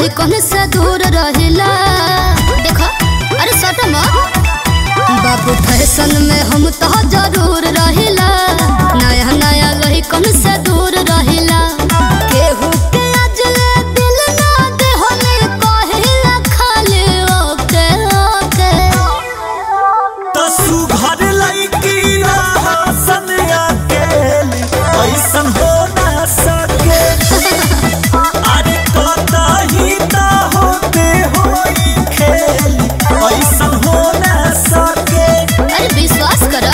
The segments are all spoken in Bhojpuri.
लही कौन से दूर रहिला। देखो अरे सटम बाबू फैशन में हम तो जरूर रहिला। नया नया लही कौन से दूर रहिला। केहू के अजले दिल ना दे होने कहिला खाली ओके ओके। तो सुघर लईकी हसन अकेली ऐसन हो ना सके। अरे कतही तो होते होई खेली ऐसन हो ना सके। अरे विश्वास करो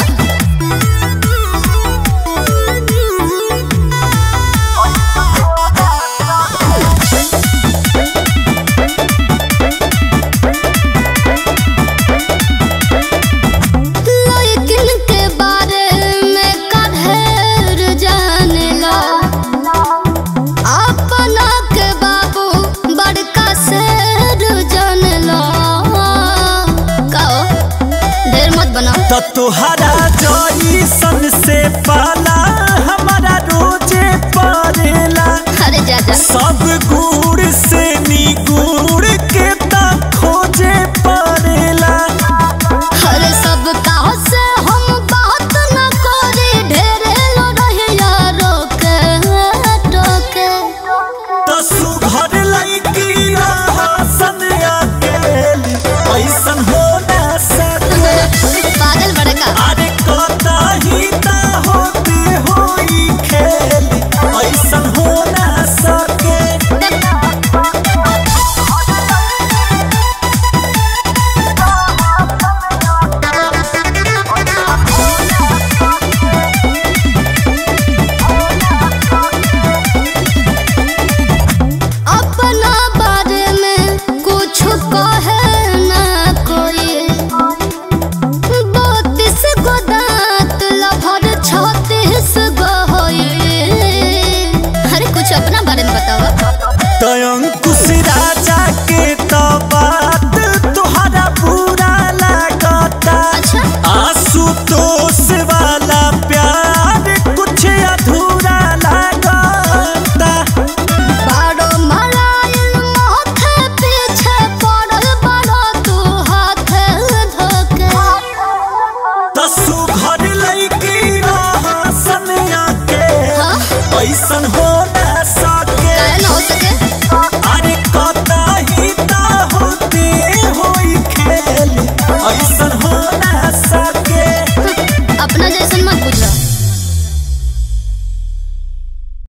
तो तुहरा जईसन से पाला हमारा रोजे पड़ेला। अरे जा जा सब गुड़ से निगुड़ के ता खोजे पड़ेला। अरे सब कहो से हम बात न करी ढेरे लो रहिया रोके टोके। तो सुघर लईकी हसन अकेली ऐसन हो ना सके। पागल बड़का अरे कतही ता होते होई खेली ऐसन हो ना सके। अपना बारे में कुछ कहे ना कोई। 32 गो दांत लभर 36 गो होई। अरे कुछ अपना बारे में बताओ। तो अंकुश राजा के तो बात तुहरा बुरा लगता। अच्छा आशुतोष वाला प्यार कुछ अधूरा लगता। बारो मराइल माथे पीछे पड़ल बड़ो तू हाथ धोके। तो सुघर लईकी हसन अकेली हाँ? ऐसन हो